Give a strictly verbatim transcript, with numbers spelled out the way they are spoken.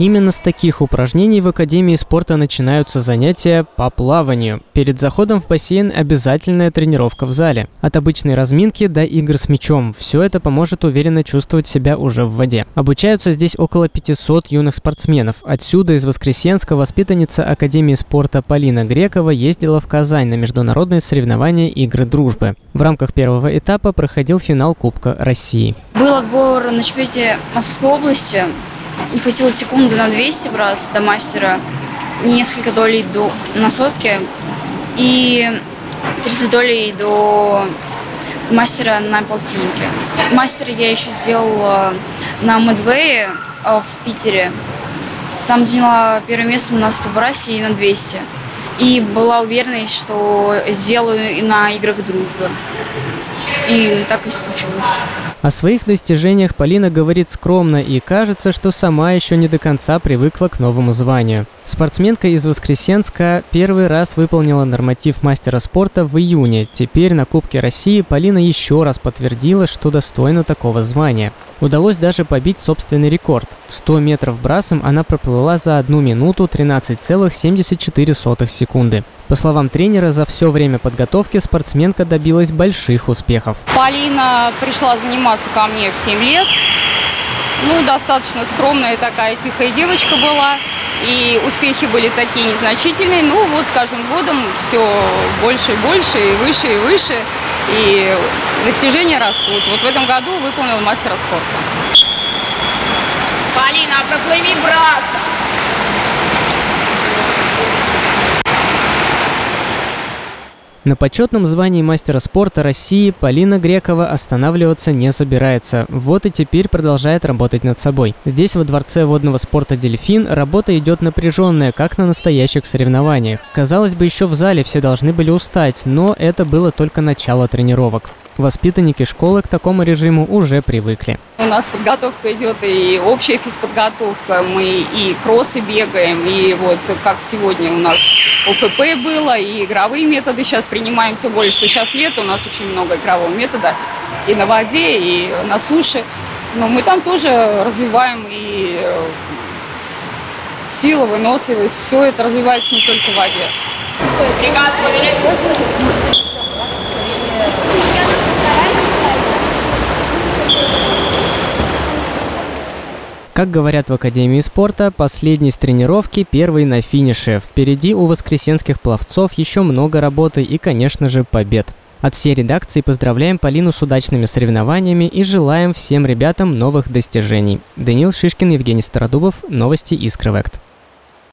Именно с таких упражнений в Академии спорта начинаются занятия по плаванию. Перед заходом в бассейн обязательная тренировка в зале. От обычной разминки до игр с мячом. Все это поможет уверенно чувствовать себя уже в воде. Обучаются здесь около пятисот юных спортсменов. Отсюда, из Воскресенска, воспитанница Академии спорта Полина Грекова ездила в Казань на международные соревнования «Игры дружбы». В рамках первого этапа проходил финал Кубка России. Был отбор на чемпионате Московской области. Не хватило секунды на двести брас до мастера, несколько долей до, на сотке и тридцать долей до мастера на полтиннике. Мастера я еще сделала на Медвее в Питере. Там заняла первое место на сто брасе и на двести. И была уверенность, что сделаю и на играх дружбы. И так и случилось. О своих достижениях Полина говорит скромно и кажется, что сама еще не до конца привыкла к новому званию. Спортсменка из Воскресенска первый раз выполнила норматив мастера спорта в июне. Теперь на Кубке России Полина еще раз подтвердила, что достойна такого звания. Удалось даже побить собственный рекорд. сто метров брасом она проплыла за одну минуту тринадцать целых семьдесят четыре сотых секунды. По словам тренера, за все время подготовки спортсменка добилась больших успехов. Полина пришла заниматься ко мне в семь лет. Ну, достаточно скромная такая тихая девочка была. И успехи были такие незначительные. Ну, вот с каждым годом все больше и больше, и выше, и выше. И достижения растут. Вот в этом году выполнила мастера спорта. Полина, проплыви браса! На почетном звании мастера спорта России Полина Грекова останавливаться не собирается. Вот и теперь продолжает работать над собой. Здесь, во Дворце водного спорта «Дельфин», работа идет напряженная, как на настоящих соревнованиях. Казалось бы, еще в зале все должны были устать, но это было только начало тренировок. Воспитанники школы к такому режиму уже привыкли. У нас подготовка идет и общая физподготовка, мы и кроссы бегаем, и вот как сегодня у нас ОФП было, и игровые методы сейчас принимаем, тем более, что сейчас лето, у нас очень много игрового метода и на воде, и на суше. Но мы там тоже развиваем и силу, выносливость, все это развивается не только в воде. Как говорят в Академии спорта, последний с тренировки, первый на финише. Впереди у воскресенских пловцов еще много работы и, конечно же, побед. От всей редакции поздравляем Полину с удачными соревнованиями и желаем всем ребятам новых достижений. Даниил Шишкин, Евгений Стародубов. Новости Искры ВЭКТ.